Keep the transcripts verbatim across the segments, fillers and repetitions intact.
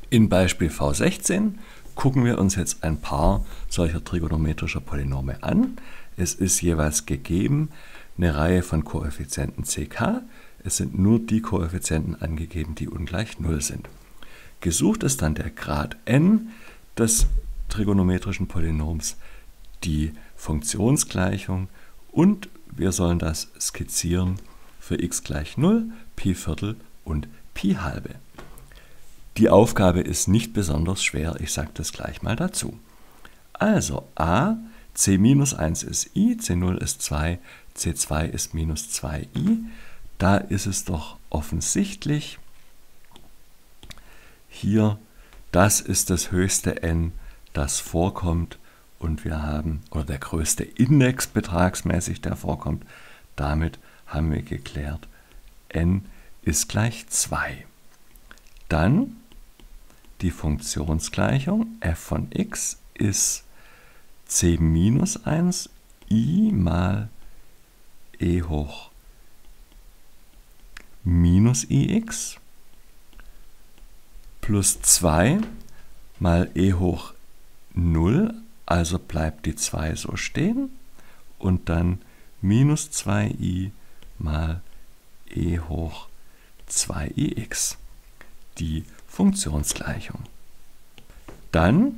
In Beispiel V sechzehn gucken wir uns jetzt ein paar solcher trigonometrischer Polynome an. Es ist jeweils gegeben eine Reihe von Koeffizienten c k. Es sind nur die Koeffizienten angegeben, die ungleich null sind. Gesucht ist dann der Grad n des trigonometrischen Polynoms, die Funktionsgleichung, und wir sollen das skizzieren für x gleich null, Pi Viertel und Pi halbe. Die Aufgabe ist nicht besonders schwer, ich sage das gleich mal dazu. Also a, c minus eins ist i, c null ist zwei, c zwei ist minus zwei i. Da ist es doch offensichtlich, hier, das ist das höchste n, das vorkommt, und wir haben, oder der größte Index betragsmäßig, der vorkommt. Damit haben wir geklärt, n ist gleich zwei. Dann die Funktionsgleichung f von x ist c minus eins i mal e hoch minus ix plus zwei mal e hoch null, also bleibt die zwei so stehen, und dann minus zwei i mal e hoch zwei i x, die Funktionsgleichung. Dann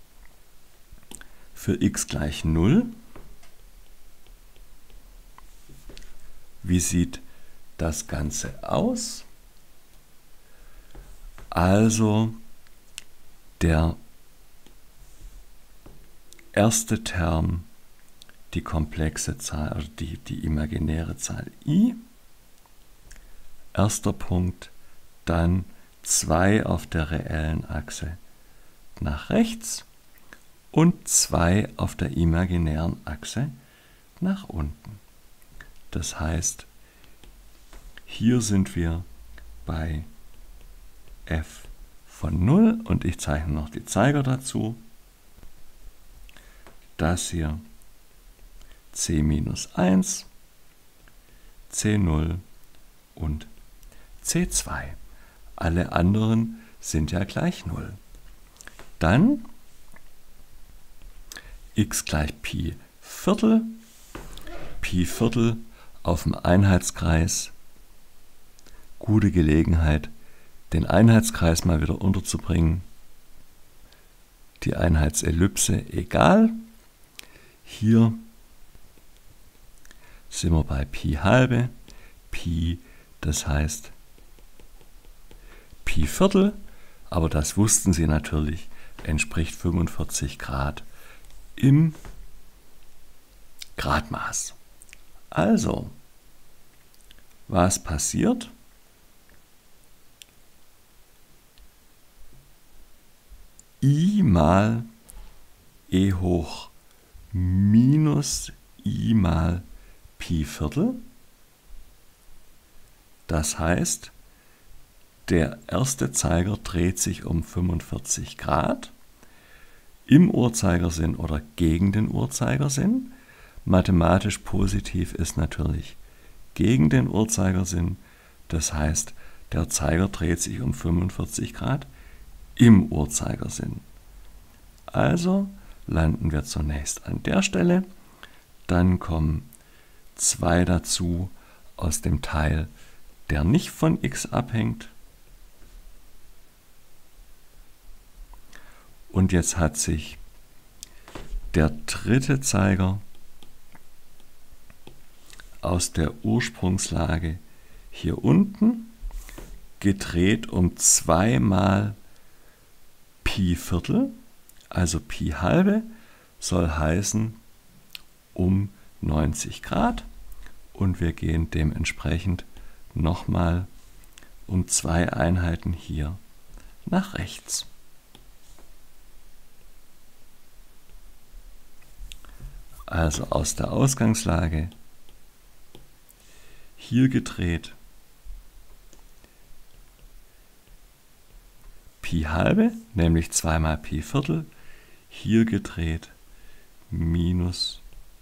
für x gleich null, wie sieht das Ganze aus? Also der erste Term, die komplexe Zahl, also die, die imaginäre Zahl i, erster Punkt, dann zwei auf der reellen Achse nach rechts und zwei auf der imaginären Achse nach unten. Das heißt, hier sind wir bei f von null, und ich zeichne noch die Zeiger dazu. Das hier c minus eins, c null und c zwei. Alle anderen sind ja gleich null. Dann x gleich Pi Viertel. Pi Viertel auf dem Einheitskreis. Gute Gelegenheit, den Einheitskreis mal wieder unterzubringen. Die Einheitsellipse egal. Hier sind wir bei Pi halbe. Pi, das heißt Pi Viertel, aber das wussten Sie natürlich, entspricht fünfundvierzig Grad im Gradmaß. Also, was passiert? I mal e hoch minus i mal Pi Viertel. Das heißt, der erste Zeiger dreht sich um fünfundvierzig Grad im Uhrzeigersinn oder gegen den Uhrzeigersinn. Mathematisch positiv ist natürlich gegen den Uhrzeigersinn. Das heißt, der Zeiger dreht sich um fünfundvierzig Grad im Uhrzeigersinn. Also landen wir zunächst an der Stelle. Dann kommen zwei dazu aus dem Teil, der nicht von x abhängt. Und jetzt hat sich der dritte Zeiger aus der Ursprungslage hier unten gedreht um zwei mal Pi Viertel, also Pi halbe, soll heißen um neunzig Grad, und wir gehen dementsprechend nochmal um zwei Einheiten hier nach rechts. Also aus der Ausgangslage hier gedreht Pi halbe, nämlich zwei mal Pi Viertel, hier gedreht minus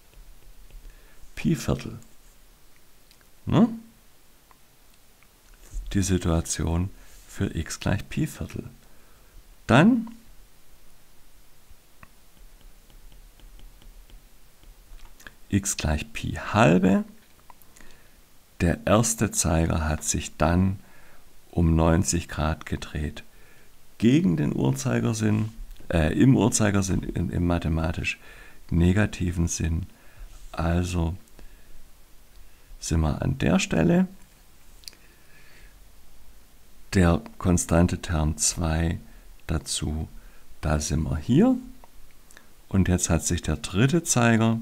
Pi Viertel. Ne? Die Situation für x gleich Pi Viertel. Dann x gleich Pi halbe. Der erste Zeiger hat sich dann um neunzig Grad gedreht gegen den Uhrzeigersinn, äh, im Uhrzeigersinn, im, im mathematisch negativen Sinn. Also sind wir an der Stelle. Der konstante Term zwei dazu, da sind wir hier. Und jetzt hat sich der dritte Zeiger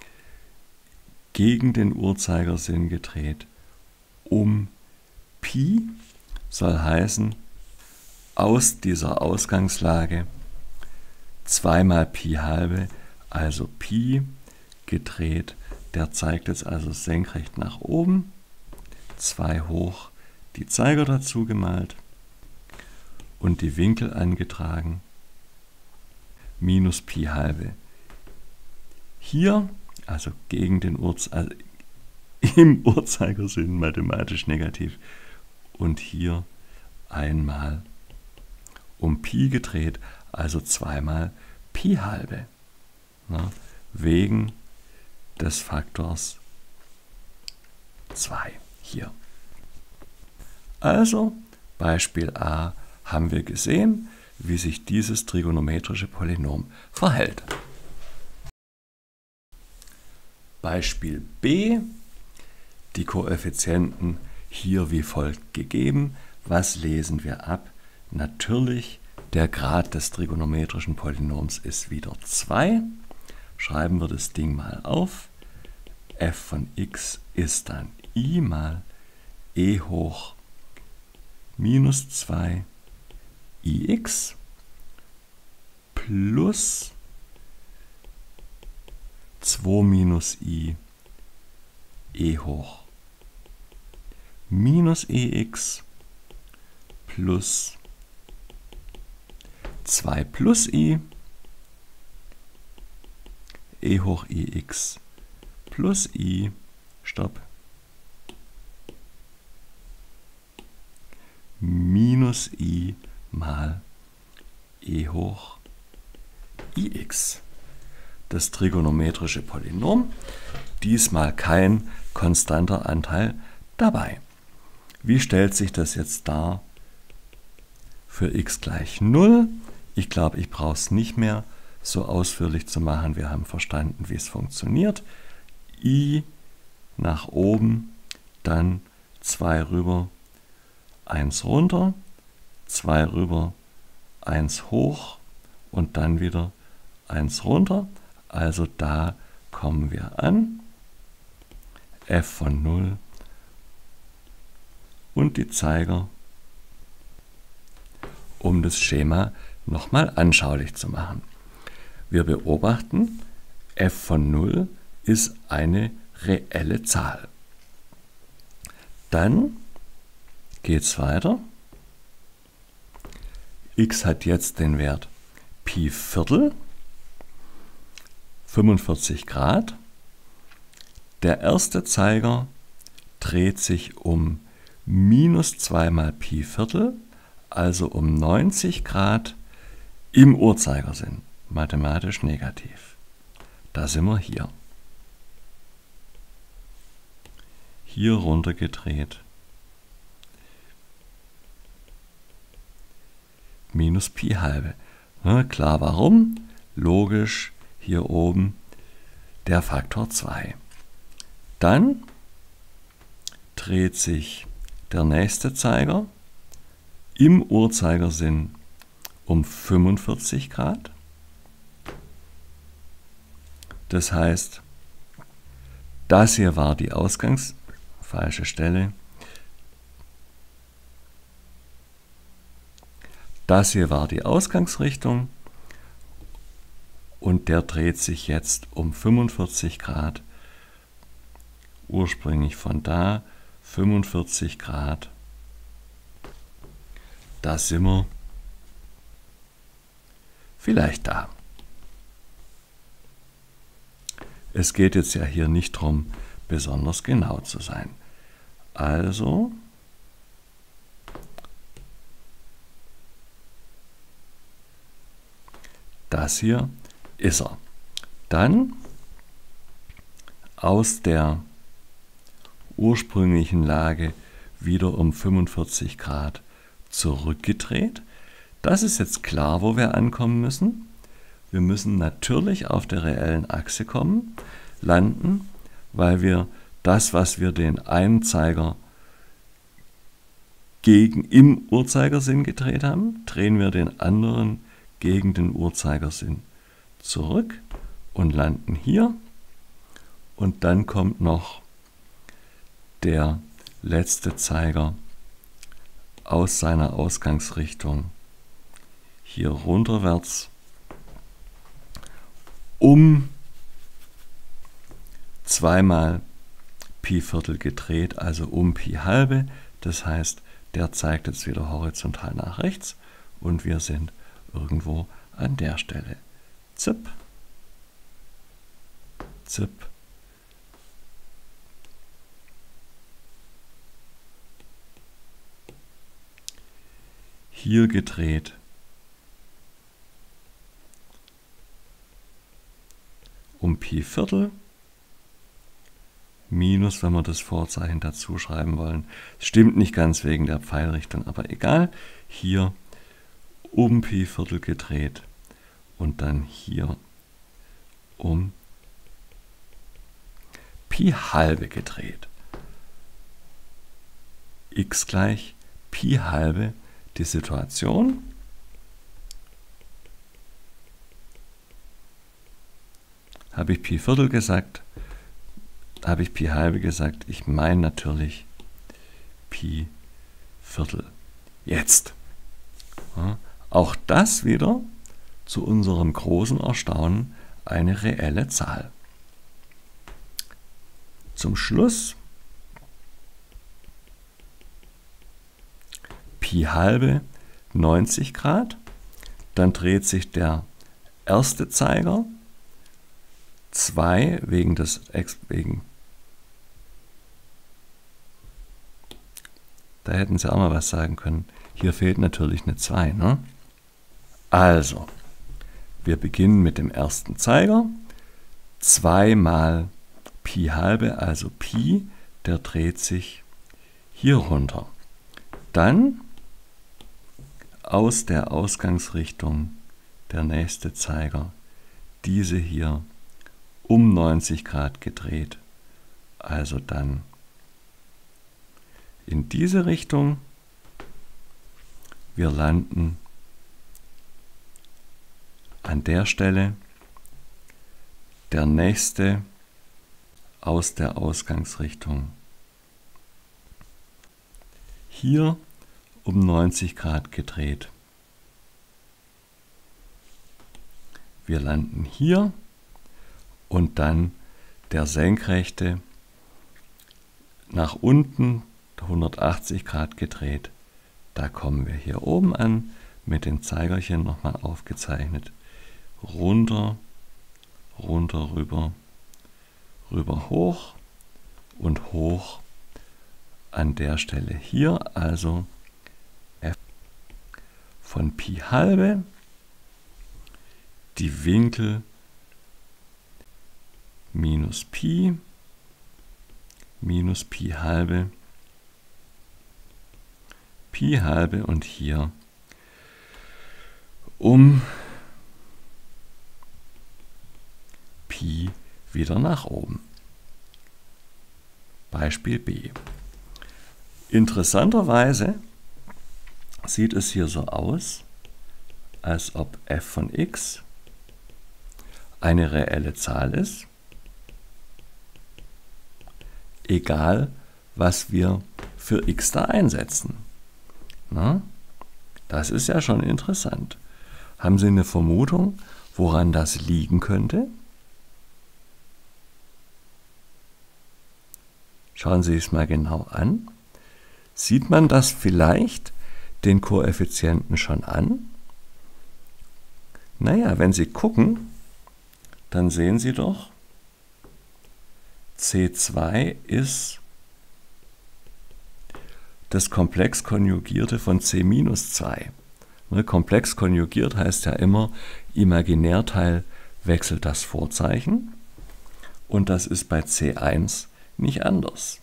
gegen den Uhrzeigersinn gedreht um Pi, soll heißen, aus dieser Ausgangslage zwei mal Pi halbe, also Pi gedreht. Der zeigt jetzt also senkrecht nach oben, zwei hoch, die Zeiger dazu gemalt und die Winkel angetragen, minus Pi halbe. Hier, also gegen den Uhrzeigersinn, also im Uhrzeigersinn mathematisch negativ, und hier einmal um Pi gedreht, also zweimal Pi halbe, na, wegen des Faktors zwei hier. Also, Beispiel A haben wir gesehen, wie sich dieses trigonometrische Polynom verhält. Beispiel B, die Koeffizienten hier wie folgt gegeben. Was lesen wir ab? Natürlich, der Grad des trigonometrischen Polynoms ist wieder zwei. Schreiben wir das Ding mal auf. F von x ist dann i mal e hoch minus zwei ix plus zwei minus i e hoch minus ex plus zwei plus i e hoch ix plus i, stopp, minus i mal e hoch ix. Das trigonometrische Polynom, diesmal kein konstanter Anteil dabei. Wie stellt sich das jetzt dar für x gleich null? Ich glaube, ich brauche es nicht mehr so ausführlich zu machen. Wir haben verstanden, wie es funktioniert. I nach oben, dann zwei rüber, eins runter, zwei rüber, eins hoch und dann wieder eins runter. Also da kommen wir an. F von null und die Zeiger, um das Schema nochmal anschaulich zu machen. Wir beobachten, f von null ist eine reelle Zahl. Dann geht es weiter. X hat jetzt den Wert Pi Viertel, fünfundvierzig Grad. Der erste Zeiger dreht sich um minus zwei mal Pi Viertel, also um neunzig Grad im Uhrzeigersinn, mathematisch negativ. Da sind wir hier. Hier runter gedreht. Minus Pi halbe. Na, klar, warum? Logisch, hier oben der Faktor zwei. Dann dreht sich der nächste Zeiger im Uhrzeigersinn um fünfundvierzig Grad. Das heißt, das hier war die Ausgangs... falsche Stelle. Das hier war die Ausgangsrichtung und der dreht sich jetzt um fünfundvierzig Grad. Ursprünglich von da, fünfundvierzig Grad. Da sind wir vielleicht da. Es geht jetzt ja hier nicht darum, besonders genau zu sein. Also das hier ist er. Dann aus der ursprünglichen Lage wieder um fünfundvierzig Grad zurückgedreht. Das ist jetzt klar, wo wir ankommen müssen. Wir müssen natürlich auf der reellen Achse kommen, landen, weil wir das, was wir den einen Zeiger gegen im Uhrzeigersinn gedreht haben, drehen wir den anderen gegen den Uhrzeigersinn zurück und landen hier. Und dann kommt noch der letzte Zeiger aus seiner Ausgangsrichtung hier runterwärts um zweimal Pi Viertel gedreht, also um Pi halbe. Das heißt, der zeigt jetzt wieder horizontal nach rechts und wir sind irgendwo an der Stelle. Zip, zip. Hier gedreht. Um Pi Viertel. Minus, wenn wir das Vorzeichen dazu schreiben wollen. Stimmt nicht ganz wegen der Pfeilrichtung, aber egal. Hier um Pi Viertel gedreht und dann hier um Pi halbe gedreht. X gleich Pi halbe die Situation. Habe ich Pi Viertel gesagt, habe ich Pi halbe gesagt. Ich meine natürlich Pi Viertel. Jetzt. Ja, auch das wieder zu unserem großen Erstaunen eine reelle Zahl. Zum Schluss Pi halbe neunzig Grad. Dann dreht sich der erste Zeiger zwei wegen des wegen Da hätten Sie auch mal was sagen können. Hier fehlt natürlich eine zwei. Ne? Also, wir beginnen mit dem ersten Zeiger. zwei mal Pi halbe, also Pi, der dreht sich hier runter. Dann aus der Ausgangsrichtung der nächste Zeiger, diese hier um neunzig Grad gedreht. Also dann in diese Richtung. Wir landen an der Stelle. Der nächste aus der Ausgangsrichtung hier um neunzig Grad gedreht. Wir landen hier und dann der senkrechte nach unten hundertachtzig Grad gedreht. Da kommen wir hier oben an, mit dem Zeigerchen nochmal aufgezeichnet. Runter, runter, rüber, rüber, hoch und hoch an der Stelle hier, also f von Pi halbe, die Winkel minus Pi, minus Pi halbe, Pi halbe und hier um Pi wieder nach oben. Beispiel B. Interessanterweise sieht es hier so aus, als ob f von x eine reelle Zahl ist, egal was wir für x da einsetzen. Na, das ist ja schon interessant. Haben Sie eine Vermutung, woran das liegen könnte? Schauen Sie es mal genau an. Sieht man das vielleicht den Koeffizienten schon an? Naja, wenn Sie gucken, dann sehen Sie doch, C zwei ist das Komplex Konjugierte von C minus zwei. Ne, komplex konjugiert heißt ja immer, Imaginärteil wechselt das Vorzeichen. Und das ist bei C eins nicht anders.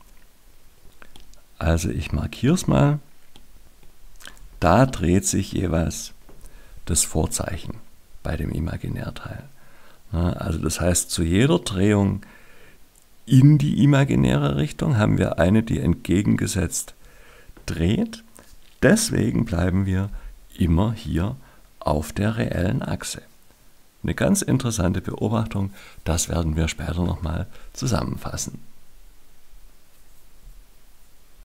Also ich markiere es mal. Da dreht sich jeweils das Vorzeichen bei dem Imaginärteil. Also das heißt, zu jeder Drehung in die imaginäre Richtung haben wir eine, die entgegengesetzt dreht. Deswegen bleiben wir immer hier auf der reellen Achse. Eine ganz interessante Beobachtung, das werden wir später nochmal zusammenfassen.